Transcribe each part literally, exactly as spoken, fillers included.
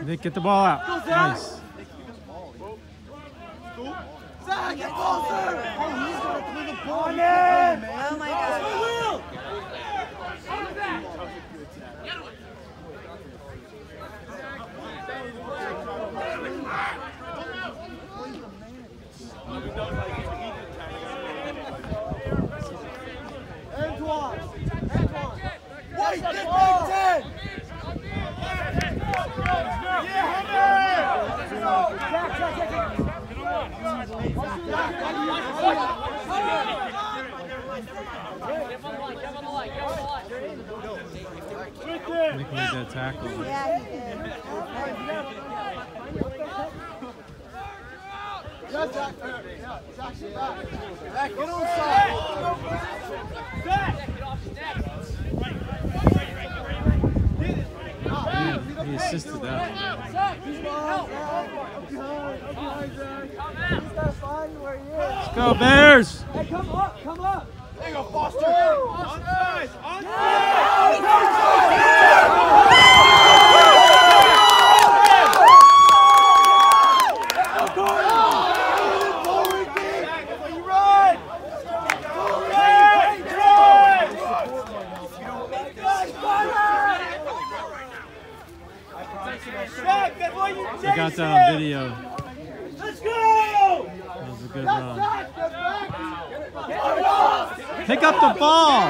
Nick, get the ball out. Nice. Zach, get closer! Oh, he's gonna throw the ball. On in! Oh my God. Antoine! Antoine! Wait, get back ten! Yeah, Hunter! Zach, Zach, Zach, Zach. Nick made that tackle. Yeah, he did. Yeah, Zach. Yeah, Zach, sit back. Zach, get on side. Zach! He, he assisted that. Zach, he's behind. Up behind, up behind, Zach. He's got to find where he is. Let's go, Bears! Hey, come up, come up. There you go, Foster. Onside! I got that on video. Let's go! That was a good run. Pick up the ball!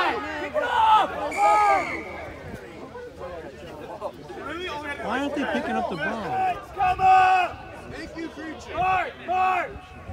Why aren't they picking up the ball? Come up! Thank you, preacher. Mark, Mark!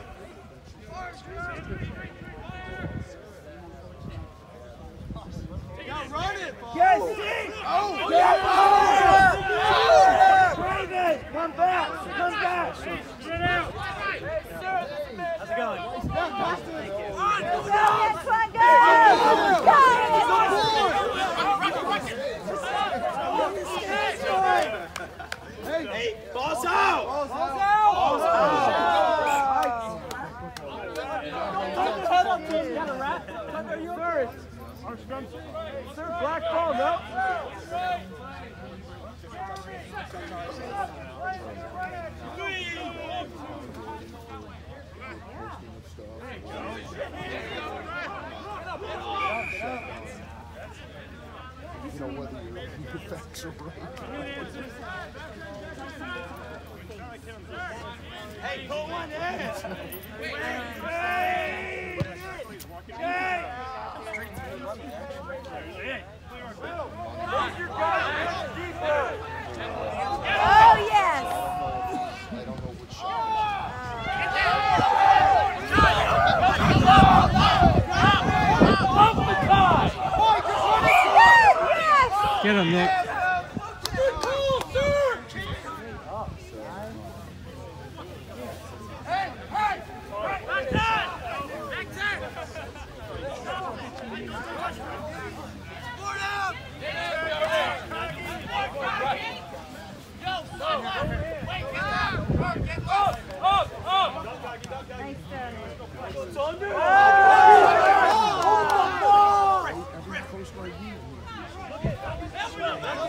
Now run it, yes, oh, yeah! David, come back, come back. Get out. How's it going? Hey, hey, balls out! Balls out! Balls out! Tuck the head up, Tim. You got a rat? Tuck, are you first? Sir, black ball, no? You know whether your facts are right. Hey, put one in! Hey! Hey! Oh, yes. I don't know which shot. Get him, Nick. Nice,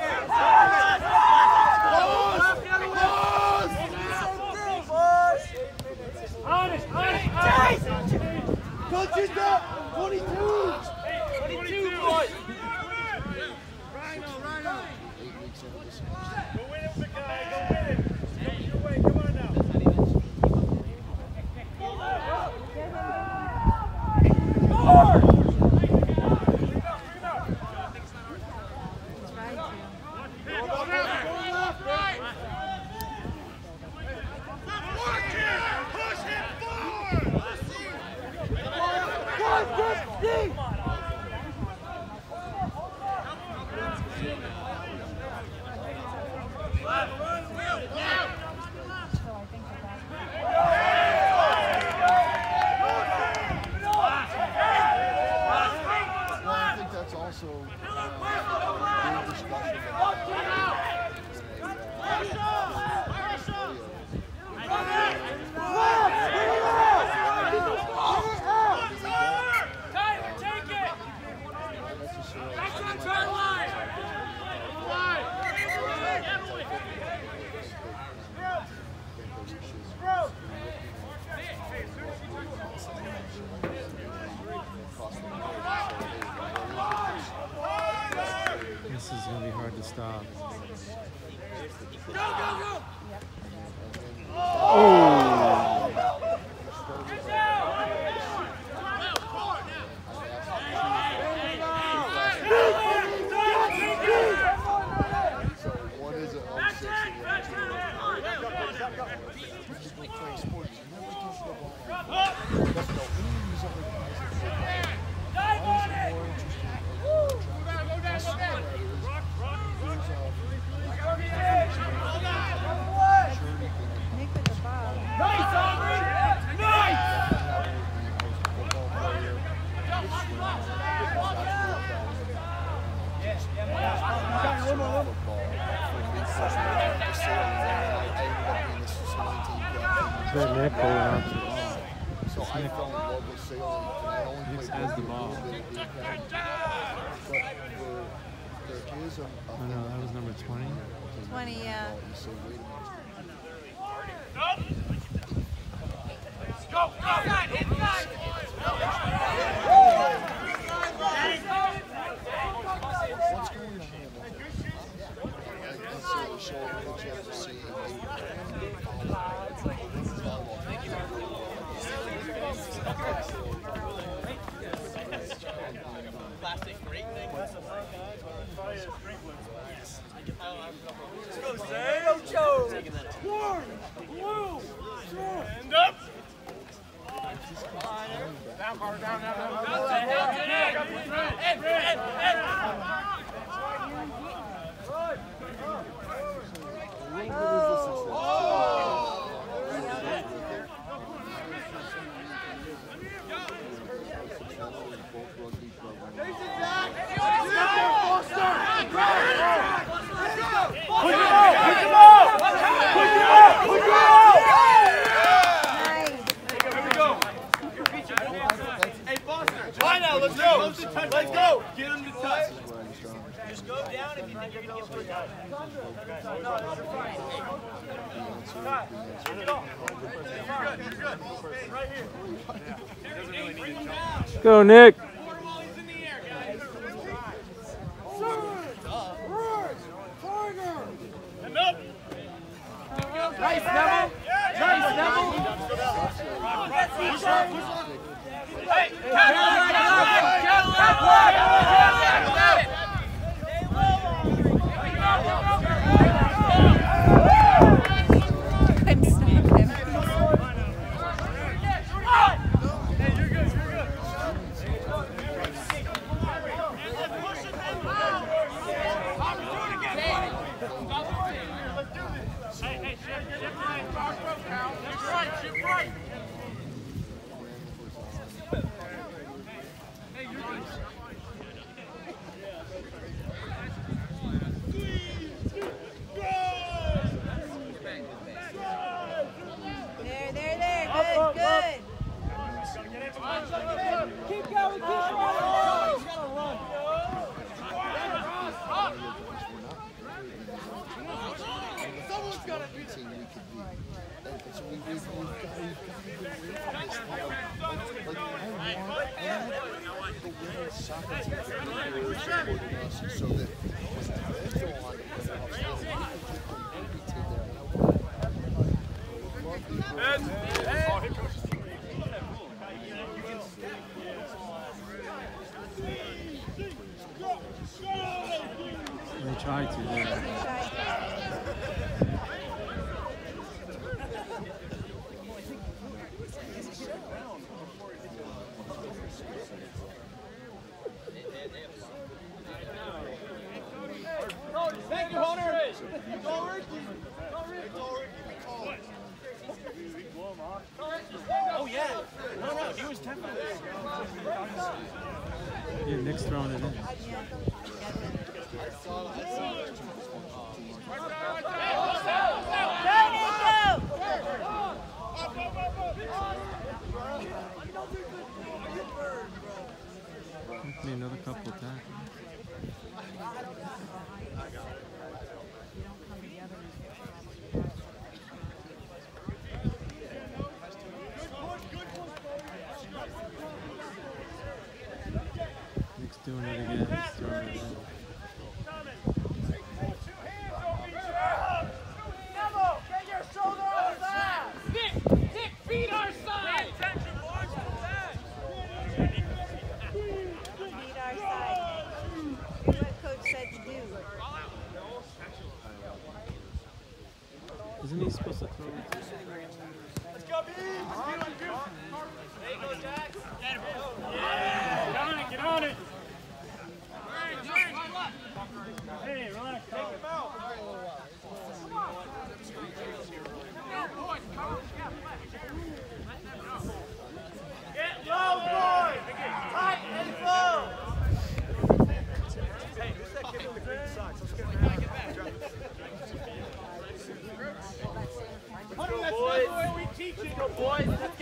Nick with the ball. Nice, Aubrey! Nice! That Nick holding on to the ball. So I fell in love with sailing, and I only Nick's played has the one ball. little bit of big guy. But there, there is a, a Oh no, that was number twenty. twenty, yeah. you say, wait a minute. Go, go! Inside, inside! What's going on? Like, let's say the show that you have to see. Plastic great thing. Let's go, Sam! Joe! One, blue, stand up! Down, Carter, down, down, down. Down, down, down. Ed, Ed, Ed. Let's go! Let's go! Get him to touch! Just go down if you think you're going to get put down. Go, Nick. Nice, Neville! Nice, Neville! Hey, Couldn't stop him. There, there, there. Good, good. Keep going, keep running! Someone's got to be the team we could be. And so we, we've, we've got, we've got to get away from this level. Like, like, I want, I want the women's soccer team to be really supporting us so that when they go on to playoffs, they can be to there. And I want, I would love the They tried to. Yeah. Thank you, Hunter! Oh, yeah. No, no, he was definitely. Yeah, Nick's throwing it in. Hopefully another couple of tackles. Nick's doing it again. He's throwing it in. Need our side. Do what Coach said to do. Isn't he supposed to throw it? Let's go, B! There you go, Jack. Get on it, get on it. Hey, relax. Take him out. Get low, boy! Tight and low! Hey, who's that kid with the green socks? Let's get him back. Let's go, boys. We teach you, boys.